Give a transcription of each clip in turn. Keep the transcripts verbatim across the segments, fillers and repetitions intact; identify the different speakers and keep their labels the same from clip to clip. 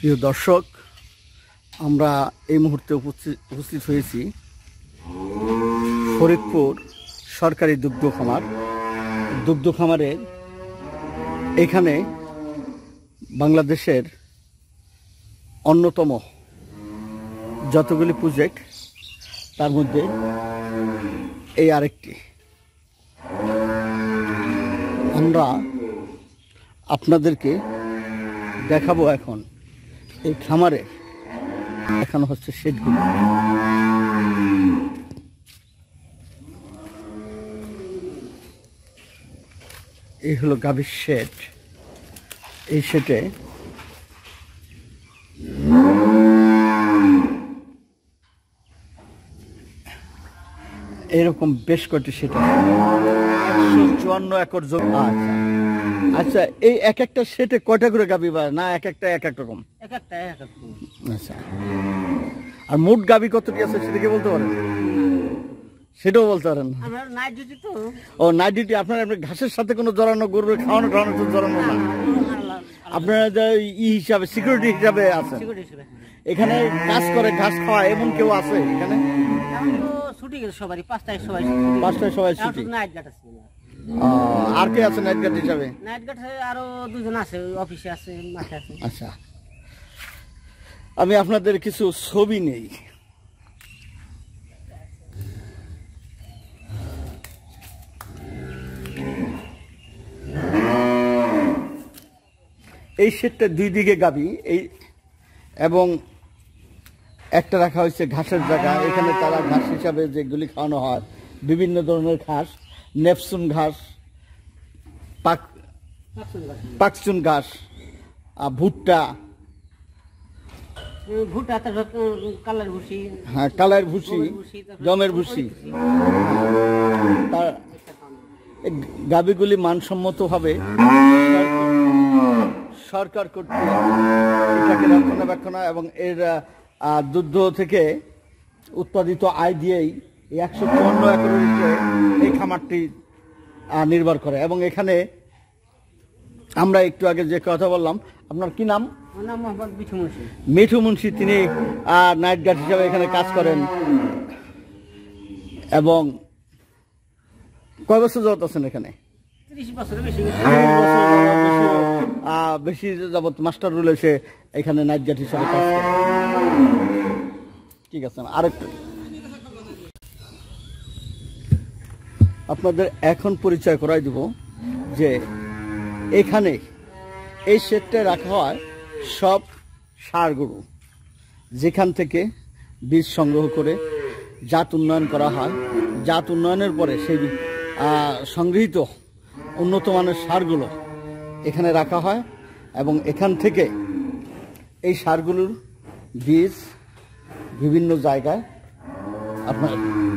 Speaker 1: প্রিয় দর্শক, আমরা এই মুহূর্তে উপস্থিত হয়েছি ফরিদপুর সরকারি দুগ্ধ খামার দুগ্ধ খামারের এখানে বাংলাদেশের অন্যতম যতগুলি প্রজেক্ট তার মধ্যে এই আরেকটি। আমরা আপনাদেরকে দেখাবো এখন এই খামারে এখানে হচ্ছে শেডগুলো। এই হলো গাভীর শেড। এই শেডে এরকম বেশ কয়েকটি শেড আছে, একশো চুয়ান্ন একর জমি। আচ্ছা আচ্ছা, এই এক একটা শেডে কয়টা করে গাভী বা না এক একটা এক এক রকম?
Speaker 2: এক একটা এক এক রকম।
Speaker 1: আচ্ছা, আর মোট গাভী কতটি আছে সেটা কি বলতে পারেন? সেটাও বলতে পারেন?
Speaker 2: আমার নাইট ডিউটি তো।
Speaker 1: ও, নাইট ডিউটি। আপনার ঘাসের সাথে কোনো জড়ানো, গরুর খাওয়ানো খাওয়ানো তো জড়ানো না, আপনারা যে ই হিসাবে সিকিউরিটি হিসাবে আছেন এখানে কাজ করে ঘাস খাওয়া এমন কেউ আছে এখানে?
Speaker 2: ছুটি গেছে সবারই, পাঁচটায় সবাই
Speaker 1: পাঁচটায় সবাই ছুটি।
Speaker 2: নাইট গার্ড আছে।
Speaker 1: আর কে আছে নাইট গার্ড হিসাবে?
Speaker 2: নাইট গার্ড আরো দুজন আছে, অফিসে আছে, মাঠে আছে।
Speaker 1: আচ্ছা, আমি আপনাদের কিছু ছবি নেই। এই শেডটা দুই দিকে গাভী, এই এবং একটা রাখা হয়েছে ঘাসের জায়গা। এখানে তারা ঘাস হিসাবে যেগুলি খাওয়ানো হয় বিভিন্ন ধরনের ঘাস, নেপসুন ঘাস, পাক পাকচুন ঘাস, ভুট্টা,
Speaker 2: ভুট্টা, কালার ভুসি,
Speaker 1: হ্যাঁ কালার ভুসি, গমের ভুসি। তার গাভীগুলি মানসম্মতভাবে সরকার কর্তৃক এটাকে রক্ষণাবেক্ষণ এবং এর দুধ থেকে উৎপাদিত আয় দিয়েই একশো চুয়ান্ন একরের উপরে এই খামারটি নির্ভর করে। এবং এখানে আমরা একটু আগে যে কথা বললাম, আপনার কি নাম? মিঠু মুন্সি। তিনি নাইট গার্ড হিসাবে এখানে কাজ করেন। এবং কয় বছর যাবত আছেন এখানে? বেশি যাবত মাস্টার রুল এসে এখানে নাইট গার্ড হিসাবে কাজ করে। ঠিক আছে, আরেকটু আপনাদের এখন পরিচয় করাই দেব যে এখানে এই শেডটা রাখা হয় সব ষাঁড় গরু, যেখান থেকে বীজ সংগ্রহ করে জাত উন্নয়ন করা হয়। জাত উন্নয়নের পরে সেই সংগৃহীত উন্নত মানের সারগুলো এখানে রাখা হয় এবং এখান থেকে এই সারগুলোর বীজ বিভিন্ন জায়গায় আপনার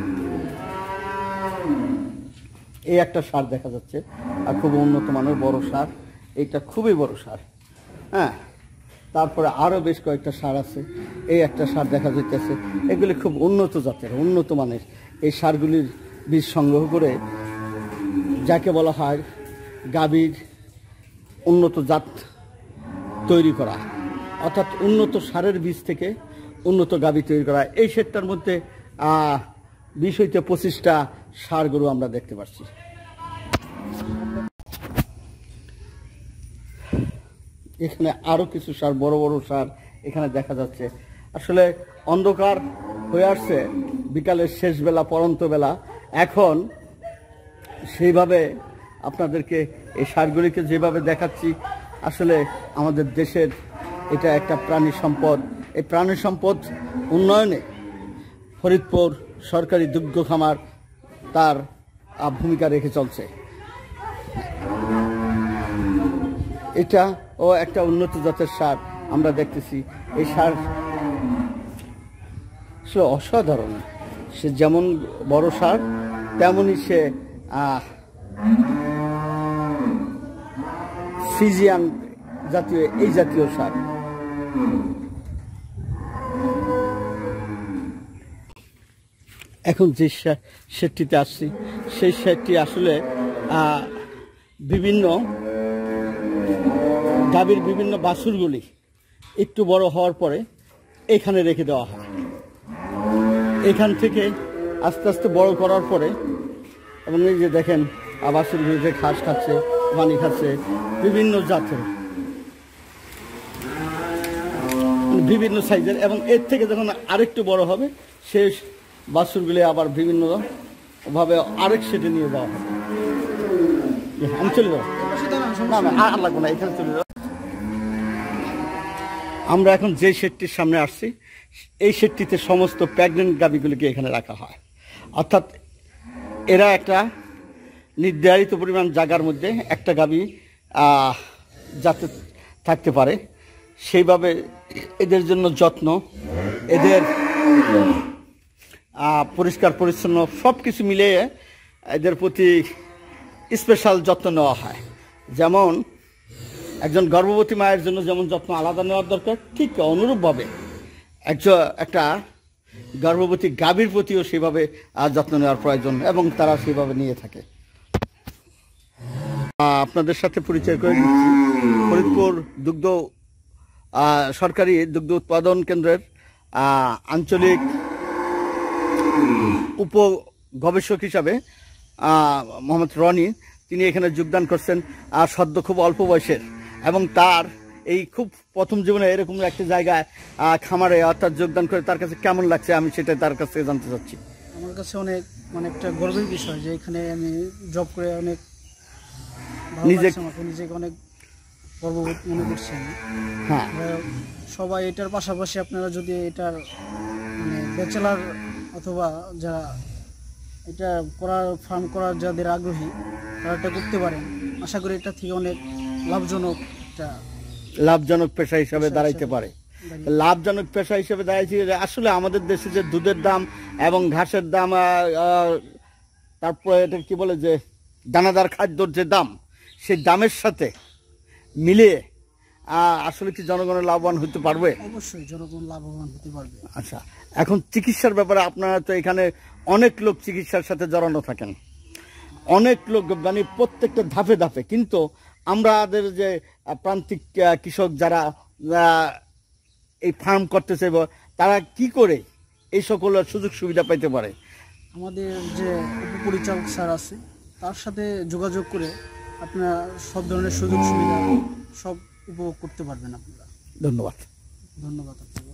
Speaker 1: এই একটা সার দেখা যাচ্ছে, আর খুব উন্নত মানের বড় সার। এইটা খুবই বড় সার। হ্যাঁ, তারপরে আরও বেশ কয়েকটা সার আছে। এই একটা সার দেখা যাচ্ছে, এগুলি খুব উন্নত জাতের, উন্নত মানের। এই সারগুলির বীজ সংগ্রহ করে যাকে বলা হয় গাভীর উন্নত জাত তৈরি করা, অর্থাৎ উন্নত সারের বীজ থেকে উন্নত গাভী তৈরি করা। এই শেডটার মধ্যে বিশ হইতে পঁচিশটা ষাঁড় গরু আমরা দেখতে পাচ্ছি। এখানে আরো কিছু ষাঁড়, বড় বড় ষাঁড় এখানে দেখা যাচ্ছে। আসলে অন্ধকার হয়ে আসছে, বিকালের শেষ বেলা, পরন্ত বেলা। এখন সেইভাবে আপনাদেরকে এই ষাঁড়গুলিকে যেভাবে দেখাচ্ছি, আসলে আমাদের দেশের এটা একটা প্রাণী সম্পদ। এই প্রাণী সম্পদ উন্নয়নে ফরিদপুর সরকারি দুগ্ধ খামার তার ভূমিকা রেখে চলছে। এটা ও একটা উন্নত জাতের ষাঁড় আমরা দেখতেছি। এই ষাঁড় আসলে অসাধারণ। সে যেমন বড় ষাঁড় তেমনই সে ফ্রিজিয়ান জাতীয়, এই জাতীয় ষাঁড়। এখন যে শেডটিতে আসছি সেই শেডটি আসলে বিভিন্ন গাভীর বিভিন্ন বাছুরগুলি একটু বড় হওয়ার পরে এখানে রেখে দেওয়া হয়। এখান থেকে আস্তে আস্তে বড় করার পরে এবং এই যে দেখেন বাছুরগুলো যে ঘাস খাচ্ছে, পানি খাচ্ছে, বিভিন্ন জাতের বিভিন্ন সাইজের, এবং এর থেকে যখন আরেকটু বড় হবে সেই বাছুরগুলি আবার বিভিন্নভাবে আরেক সেটে নিয়ে যাওয়া হবে। আমি চলে যাবো, না না আর লাগবো না, এখানে চলে যাবো। আমরা এখন যে শেডটির সামনে আসছি এই শেডটিতে সমস্ত প্রেগনেন্ট গাভীগুলিকে এখানে রাখা হয়, অর্থাৎ এরা একটা নির্ধারিত পরিমাণ জায়গার মধ্যে একটা গাভী যাতে থাকতে পারে সেইভাবে এদের জন্য যত্ন, এদের পরিষ্কার পরিচ্ছন্ন সব কিছু মিলিয়ে এদের প্রতি স্পেশাল যত্ন নেওয়া হয়। যেমন একজন গর্ভবতী মায়ের জন্য যেমন যত্ন আলাদা নেওয়ার দরকার, ঠিক অনুরূপভাবে একজন একটা গর্ভবতী গাভীর প্রতিও সেভাবে যত্ন নেওয়ার প্রয়োজন এবং তারা সেভাবে নিয়ে থাকে। আপনাদের সাথে পরিচয় করে দিচ্ছি, ফরিদপুর দুগ্ধ সরকারি দুগ্ধ উৎপাদন কেন্দ্রের আঞ্চলিক উপ গবেষক হিসাবে মোহাম্মদ রনি, তিনি এখানে যোগদান করছেন আর সদ্য খুব অল্প বয়সের, এবং তার এই খুব প্রথম জীবনে এরকম একটা জায়গায় খামারে অর্থাৎ যোগদান করে তার কাছে কেমন লাগছে আমি সেটা তার কাছ থেকে জানতে চাচ্ছি।
Speaker 3: আমার কাছে অনেক মানে একটা গর্বের বিষয় যে এখানে আমি জব করে অনেক নিজে নিজেকে অনেক গর্ববোধ মনে করছি আমি।
Speaker 1: হ্যাঁ,
Speaker 3: সবাই এটার পাশাপাশি আপনারা যদি এটার মানে ব্যাচেলার অথবা যারা এটা করার ফার্ম করার যাদের আগ্রহী তারা এটা করতে পারেন, আশা করি এটা থেকে অনেক লাভজনক একটা
Speaker 1: লাভজনক পেশা হিসাবে দাঁড়াইতে পারে। লাভজনক পেশা হিসেবে দাঁড়াইছে আসলে আমাদের দেশে যে দুধের দাম এবং ঘাসের দাম, তারপরে এটা কি বলে যে দানাদার খাদ্যর যে দাম, সেই দামের সাথে মিলিয়ে আসলে কি জনগণের লাভবান হতে পারবে?
Speaker 3: অবশ্যই জনগণ লাভবান হতে পারবে।
Speaker 1: আচ্ছা, এখন চিকিৎসার ব্যাপারে আপনারা তো এখানে অনেক লোক চিকিৎসার সাথে জড়ানো থাকেন, অনেক লোক মানে প্রত্যেকটা ধাপে ধাপে, কিন্তু আমাদের যে প্রান্তিক কৃষক যারা এই ফার্ম করতে চাইব তারা কি করে এই সকল সুযোগ সুবিধা পাইতে পারে?
Speaker 3: আমাদের যে উপপরিচালক স্যার আছে তার সাথে যোগাযোগ করে আপনারা সব ধরনের সুযোগ সুবিধা সব উপভোগ করতে পারবেন আপনারা।
Speaker 1: ধন্যবাদ।
Speaker 3: ধন্যবাদ আপনাকে।